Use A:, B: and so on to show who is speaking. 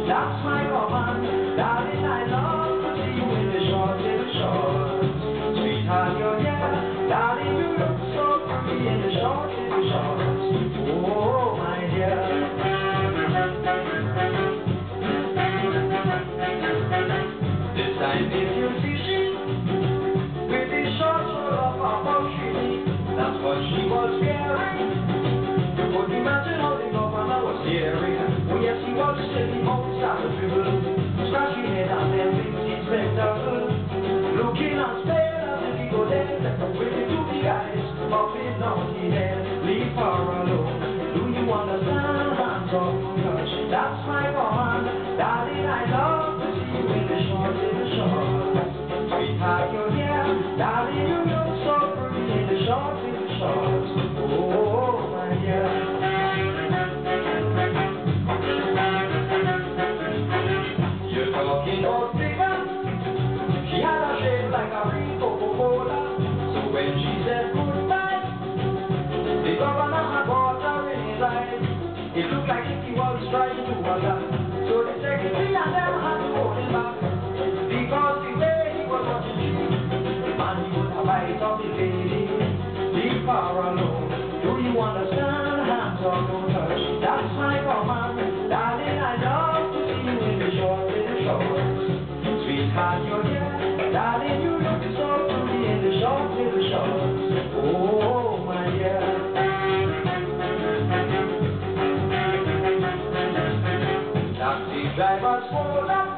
A: That's my command. Darling, I love to see you in the short, little shorts. Sweetheart, you're here. Darling, you look so pretty in the short, little shorts. Oh, my dear. This time if you're fishing with this short short of a poultry, that's what she was wearing. You couldn't imagine how the governor was staring. Oh yes, he was sitting outside the dribble, scratching head and then things inspector, looking and staring as if he go dead. With the two big eyes, popping out his head. Leave her alone. Do you understand? Hands off, touch. That's my command. Darling, I love to see you in the short, little shorts. Sweetheart, you're here. Darling, you look so pretty in the short, little shorts. Oh, my dear. You're talking about figure. She had a shape like a real Coca-Cola. So when she said goodbye, the governor had water in his eyes. It looked like if he was trying to water. So the secretary and them had to hold him back, because the way he was watching me, man, he would have bite of his lady. Leave her alone. Do you understand? Hands on, don't touch. That's my command. Darling, I love to see you in the short, little shorts. Sweetheart, you're here. Darling, you look so pretty in the short, little shorts. Oh, my dear. Taxi drivers pulled up